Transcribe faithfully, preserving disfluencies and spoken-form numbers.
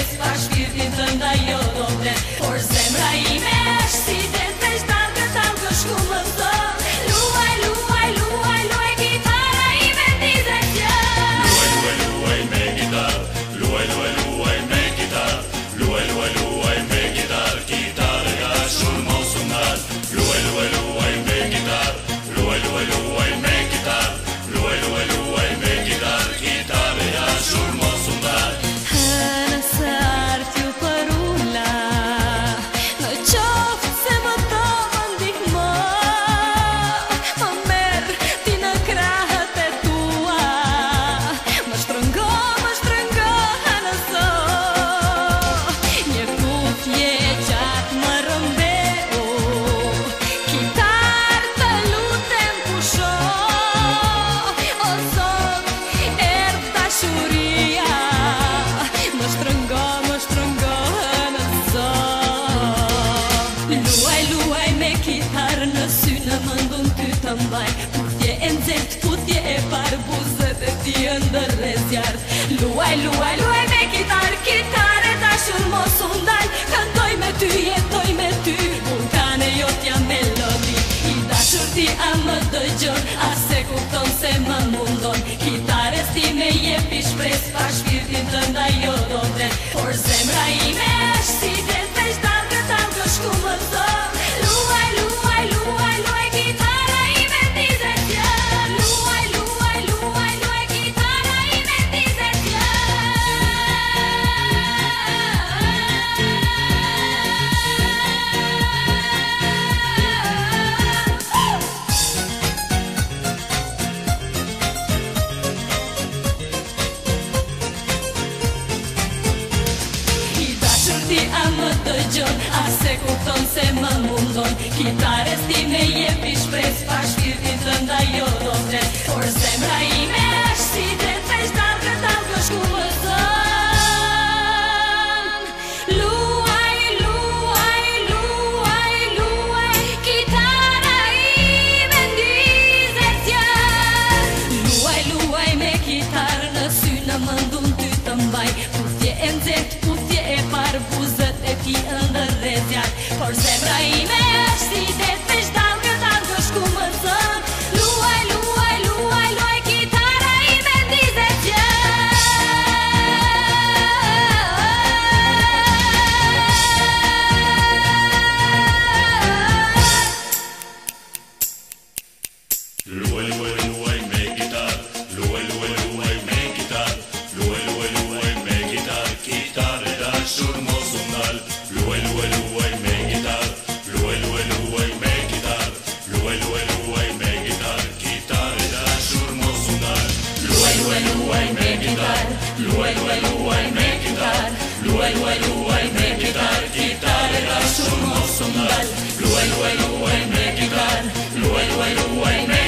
shpres pa shpirtin të ndaj jo do vlen. Por zemra ime është si det veç dalgë dalgë shku më thon. Luaj, luaj, luaj, luaj gitara ime ndi direkcion. Luaj, luaj, luaj me gitar, luaj, luaj, luaj me gitar, luaj, luaj, luaj me gitar, gitarë ja shumë mos u ndal. Luaj, luaj, luaj me gitar, luaj, luaj, luaj me gitar, luaj, luaj, luaj me gitar, gitarë ja shumë mos u ndal. Nëse ardh ju për ula, në qoftë se më to më ndihmo, më merr ti në krahët e tua, më shtrëngo, më shtrëngo në zor. Një kufje gjatë më rëmbeu, kitar të lutem pusho, o Zot, erdh dashuria, më shtrëngo, më shtrëngo në zor. Luaj, luaj me kitarë në sy në mëndun ty të mbaj, puthje e nxeht, puthje e parë, buzët e ti ndër e zjarë. Luaj, luaj, luaj me kitarë, kitare dashur mos u ndal, këndoj me ty, jetoj me ty, vulkane jotja melodi. I dashur ti a më dëgjon, a se kupton se më mundon, kitares ti me jepi shpres pa shpirtin të ndaj jo do vlen. Por zemra ime është si det veç dalgë dalgë shku më thon. Luaj, luaj, luaj, luaj gitara ime ndi direkcion. Luaj, luaj, luaj, luaj gitara ime ndi direkcion. I dashur ti a më dëgjon, a se kupton se më mundon, kitares ti me jepi shpres pa shpirtin të ndaj jo do vlen. Por zemra ime është si det veç dalgë dalgë shku më thon. Luaj, luaj, luaj, luaj kitara ime ndi direkcion. Luaj, luaj me kitarë në sy në mëndun ty të mbaj, puthje e nxeht, puthje e parë, buzët e ti ndër e zjarë. Por zemra ime është si det veç dalgë dalgë shku më thon. Luaj, luaj, luaj, luaj kitara ime ndi direkcion. Luaj, luaj, luaj me gitar, luaj, luaj, luaj me gitar, luaj, luaj, luaj me gitar, gitarë dashur mos u ndal. Luaj, luaj, luaj me gitar, luaj, luaj, luaj me gitar, luaj, luaj, luaj me gitar, gitarë dashur mos u ndal. Luaj, luaj, luaj me gitar, luaj, luaj, luaj me gitar, luaj, luaj, luaj me gitar, gitarë dashur mos u ndal. Luaj, luaj, luaj me gitar, luaj, luaj, luaj me